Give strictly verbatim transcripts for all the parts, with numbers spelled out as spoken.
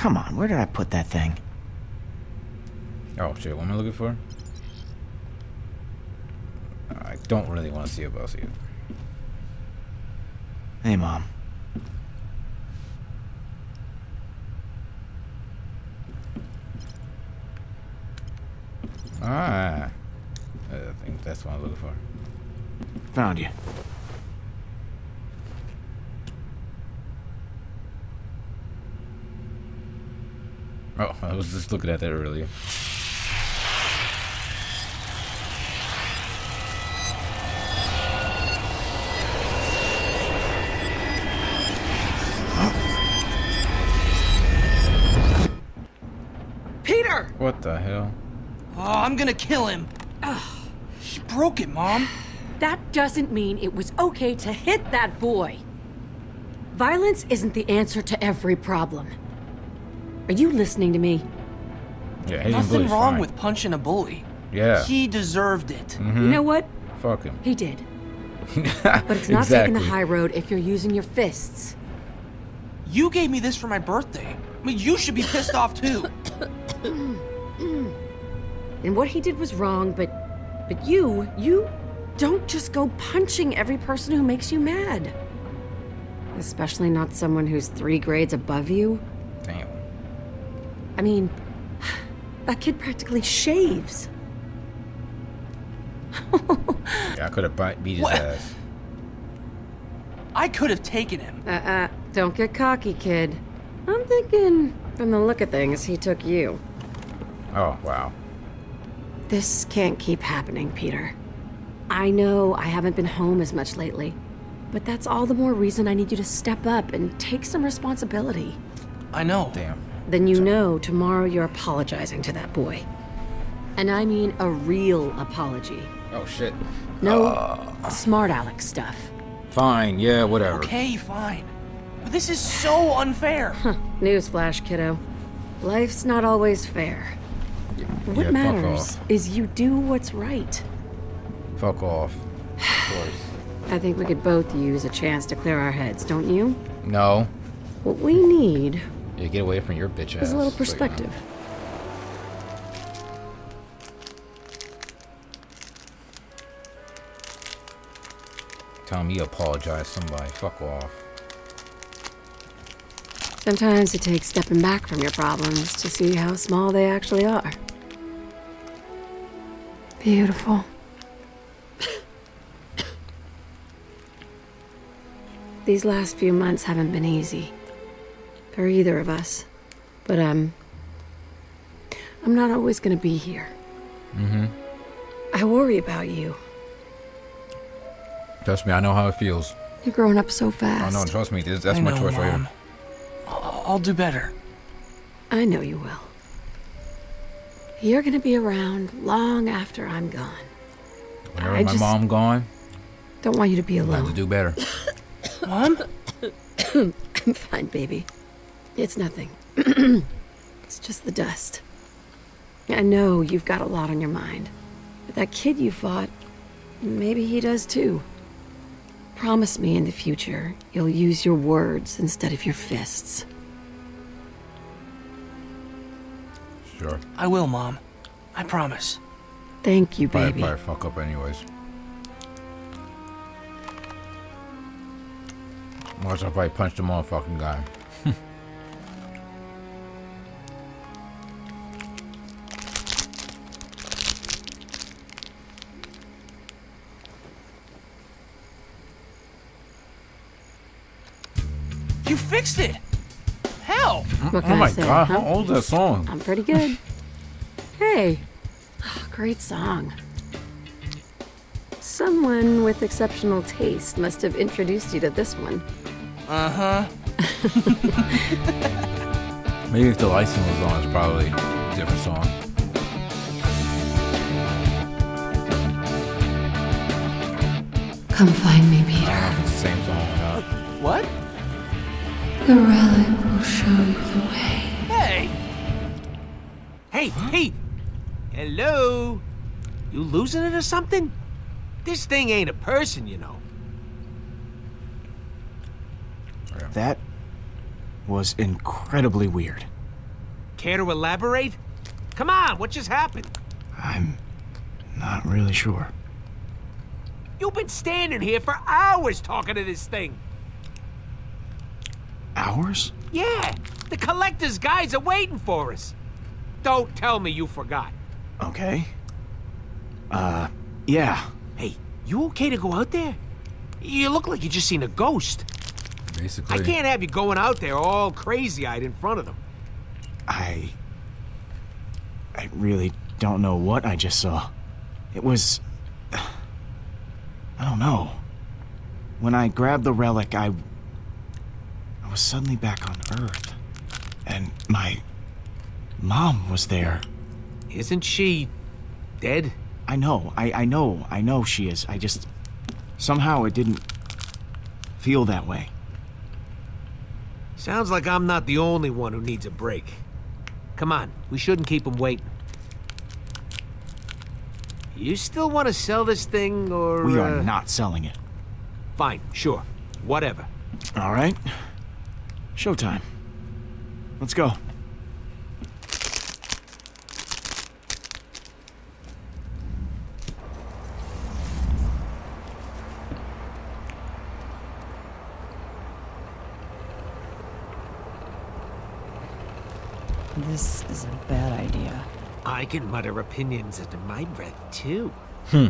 come on, where did I put that thing? Oh shit, what am I looking for? I don't really want to see it, but I'll see it. Hey, Mom. Ah, I think that's what I'm looking for. Found you. Oh, I was just looking at that earlier. Peter! What the hell? Oh, I'm gonna kill him. Ugh. She broke it, Mom. That doesn't mean it was okay to hit that boy. Violence isn't the answer to every problem. Are you listening to me? Yeah, hitting Nothing bully's wrong fine. with punching a bully. Yeah. He deserved it. Mm-hmm. You know what? Fuck him. He did. But it's not exactly. taking the high road if you're using your fists. You gave me this for my birthday. I mean, you should be pissed off too. And what he did was wrong, but but you, you don't just go punching every person who makes you mad. Especially not someone who's three grades above you. Damn. I mean, that kid practically shaves. Yeah, I could have beat his What? ass. I could have taken him. Uh-uh, don't get cocky, kid. I'm thinking, from the look of things, he took you. Oh, wow. This can't keep happening, Peter. I know I haven't been home as much lately, but that's all the more reason I need you to step up and take some responsibility. I know. Damn. Then you know tomorrow you're apologizing to that boy. And I mean a real apology. Oh, shit. No Uh, smart Alex stuff. fine, yeah, whatever. Okay, fine. But this is so unfair. Huh. Newsflash, kiddo. Life's not always fair. What yeah, fuck matters off. is you do what's right. Fuck off. Of course. I think we could both use a chance to clear our heads, don't you? No. What we need Yeah, get away from your bitch ass. is a little Like, perspective. Tell me you apologize to somebody. Fuck off. Sometimes it takes stepping back from your problems to see how small they actually are. Beautiful. These last few months haven't been easy for either of us, but um, I'm not always gonna be here. Mm-hmm. I worry about you. Trust me, I know how it feels. You're growing up so fast. Oh no, trust me, this, that's I my know, choice right Mom. here. I'll, I'll do better. I know you will. You're gonna be around long after I'm gone. Whenever I my just mom gone, don't want you to be I have alone. to do better. Mom? I'm fine, baby. It's nothing. It's just the dust. I know you've got a lot on your mind. But that kid you fought, maybe he does too. Promise me in the future you'll use your words instead of your fists. Sure. I will, Mom. I promise. Thank you, Probably, baby. probably fuck up anyways. Watch, I probably punched the motherfucking guy. You fixed it! How? What Oh can my I say, god, huh? how old is that song? I'm pretty good. Hey, oh, great song. Someone with exceptional taste must have introduced you to this one. Uh-huh. Maybe if the license was on, it's probably a different song. Come find me, I Peter. don't know if it's the same song or not. What? The relic will show you the way. Hey! Hey, hey! Hello? You losing it or something? This thing ain't a person, you know. That was incredibly weird. Care to elaborate? Come on, what just happened? I'm not really sure. You've been standing here for hours talking to this thing. Hours? Yeah, the collector's guys are waiting for us. Don't tell me you forgot. Okay. Uh, yeah. Hey, you okay to go out there? You look like you just seen a ghost. Basically. I can't have you going out there all crazy-eyed in front of them. I... I really don't know what I just saw. It was... I don't know. When I grabbed the relic, I... I was suddenly back on Earth. And my... Mom was there. Isn't she... dead? I know, I, I know, I know she is. I just... Somehow it didn't... feel that way. Sounds like I'm not the only one who needs a break. Come on, we shouldn't keep him waiting. You still want to sell this thing, or... We are uh... not selling it. Fine, sure. Whatever. All right. Showtime. Let's go. This is a bad idea. I can mutter opinions under my breath, too. Hmm.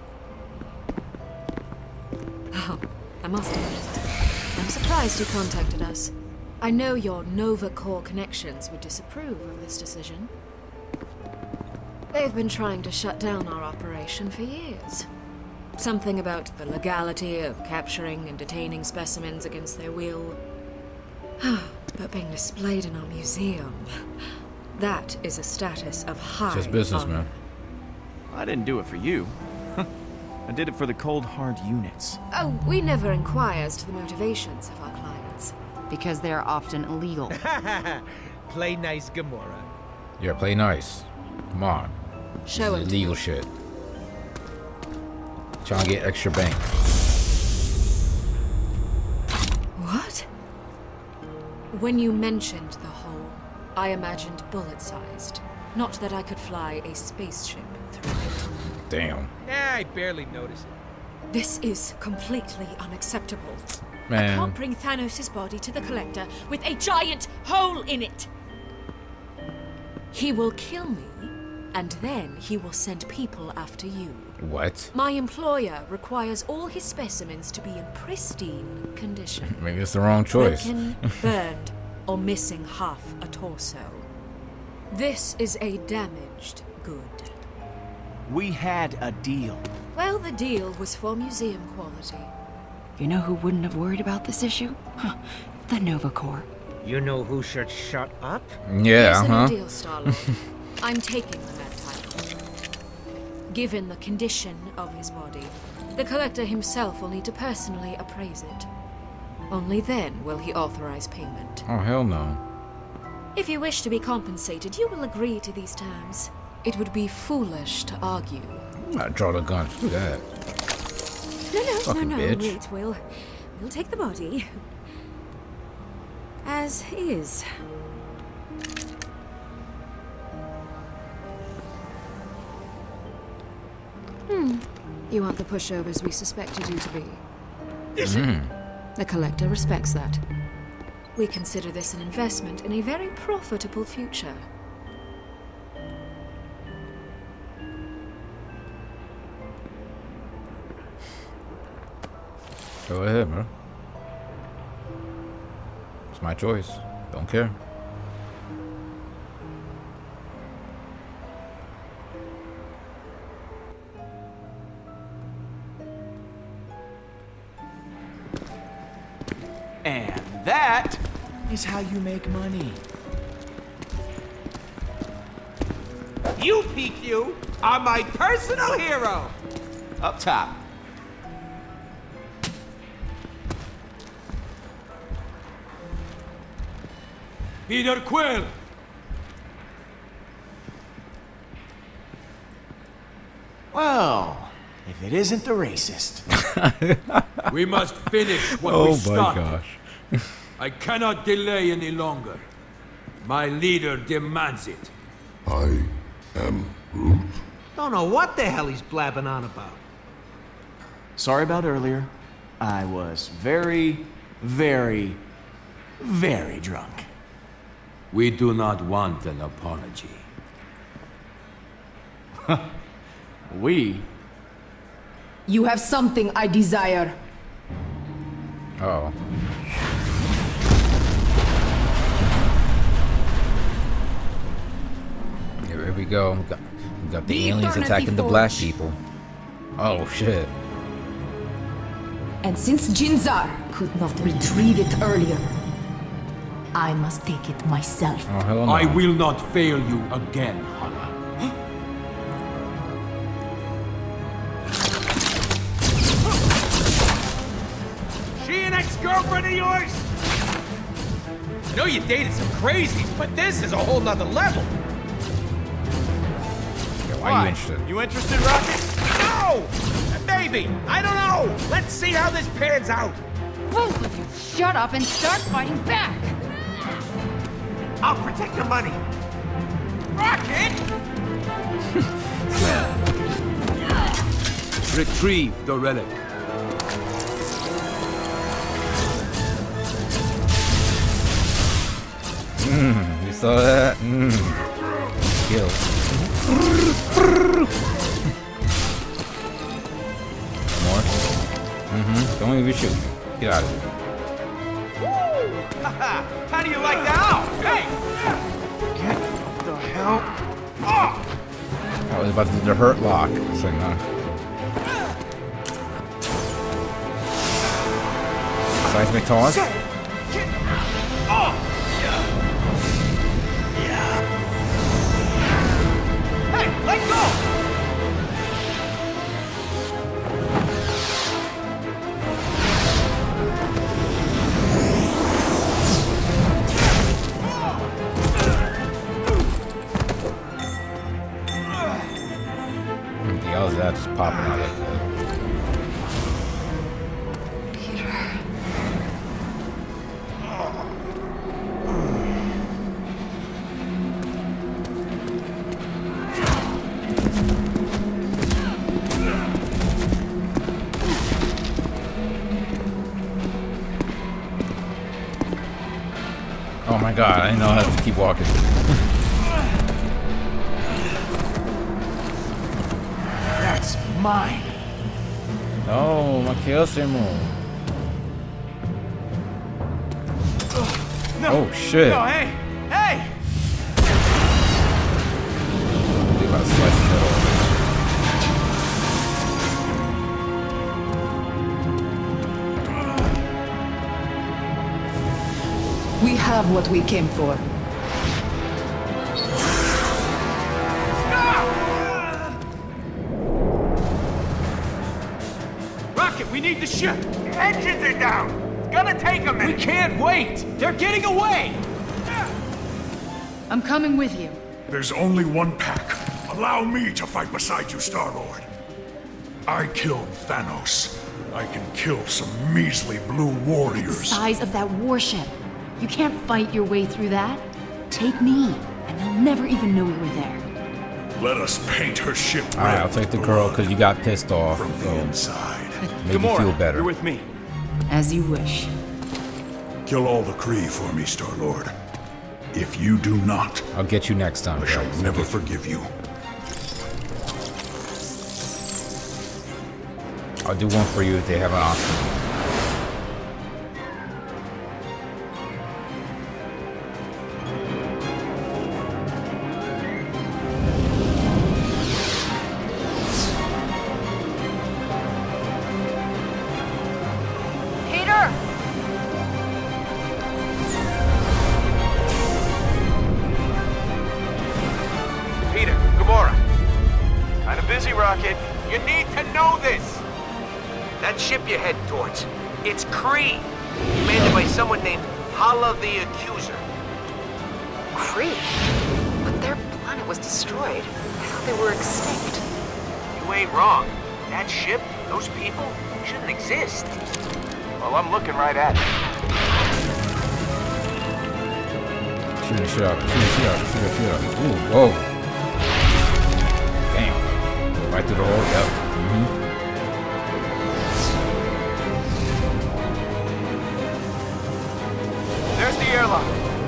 Oh, I must admit, I'm surprised you contacted us. I know your Nova Corps connections would disapprove of this decision. They've been trying to shut down our operation for years. Something about the legality of capturing and detaining specimens against their will. But being displayed in our museum, that is a status of high Just business, honor. man. I didn't do it for you. I did it for the cold, hard units. Oh, we never inquire as to the motivations of our clients. Because they are often illegal. Play nice, Gamora. Yeah, play nice. Come on. Show This it is to illegal me. shit. Trying to get extra bank. What? When you mentioned the hole, I imagined bullet-sized. Not that I could fly a spaceship through it. Damn. Yeah, I barely noticed it. This is completely unacceptable. I Man. can't bring Thanos' body to the Collector with a giant hole in it! He will kill me, and then he will send people after you. What? My employer requires all his specimens to be in pristine condition. Maybe it's the wrong choice. Broken, burned, or missing half a torso. This is a damaged good. We had a deal. Well, the deal was for museum quality. You know who wouldn't have worried about this issue? Huh. The Nova Corps. You know who should shut up? Yeah, Here's a huh? new deal, Star-Lord. I'm taking the Mad title. Given the condition of his body, the Collector himself will need to personally appraise it. Only then will he authorize payment. Oh, hell no. If you wish to be compensated, you will agree to these terms. It would be foolish to argue. I'm not draw the gun. Do that. No, no, Fucking no, no, bitch. wait, we'll... We'll take the body. As is. Hmm. You aren't the pushovers we suspected you to be. The Collector respects that. We consider this an investment in a very profitable future. Go ahead, bro. It's my choice. Don't care. And that is how you make money. You, P Q, are my personal hero! Up top. Peter Quill! Well, if it isn't the racist. We must finish what Oh we my started. gosh. I cannot delay any longer. My leader demands it. I am Groot. Don't know what the hell he's blabbing on about. Sorry about earlier. I was very, very, very drunk. We do not want an apology. We? You have something I desire. Oh. Here we go. We got, we got the, The aliens Eternity attacking the black Forge. people. Oh shit. And since Jinzar could not retrieve it earlier, I must take it myself. Oh hell no. I will not fail you again, Hala. She an ex-girlfriend of yours? I know you dated some crazies, but this is a whole nother level. Yeah, why are you interested? You interested, Rocket? No! Maybe. I don't know. Let's see how this pans out. Both of you, shut up and start fighting back! I'll protect the money. Rocket! Retrieve the relic. Mm, you saw that? Mm. Kill. More. Mm-hmm. Don't even shoot me. Get out of here. How do you like that? Hey! Get the hell off! I was about to do the hurt lock. So no. Seismic toss. Hey, let go! What the hell is that just popping out like that? Oh my god, I didn't know how to keep walking. That's mine. No, my kill Simon. No. Oh shit. No, hey! Hey! They about to slice his head off. We have what we came for. Rocket, we need the ship! The engines are down! It's gonna take a minute! We can't wait! They're getting away! I'm coming with you. There's only one pack. Allow me to fight beside you, Star-Lord. I killed Thanos. I can kill some measly blue The warriors. size of that warship. You can't fight your way through that. Take me, and they'll never even know we were there. Let us paint her ship red. Alright, I'll take the girl because you got pissed off. From the So inside. make you feel better. You're with me. As you wish. Kill all the Kree for me, Star-Lord. If you do not, I'll get you next time. I shall guys. never forgive you. I'll do one for you if they have an option. Peter! Peter, Gamora. Kinda busy, Rocket. You need to know this! That ship you're heading towards, it's Kree. Commanded by someone named Hala the Accuser. Kree? But their planet was destroyed. I thought they were extinct. You ain't wrong. That ship, those people, shouldn't exist. Well, I'm looking right at it. Shouldn't the shit out. Shoot the shit out. Shoot the shit out. Ooh, whoa. Damn. Right through the hole. Yep. Mm-hmm. There's the airlock.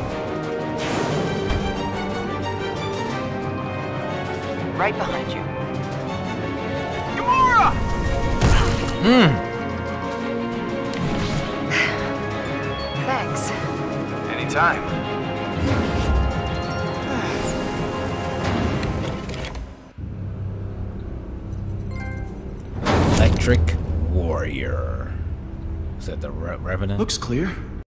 Right behind you. Gamora! Mmm. Thanks. Anytime. Electric Warrior. Is that the Re Revenant? Looks clear.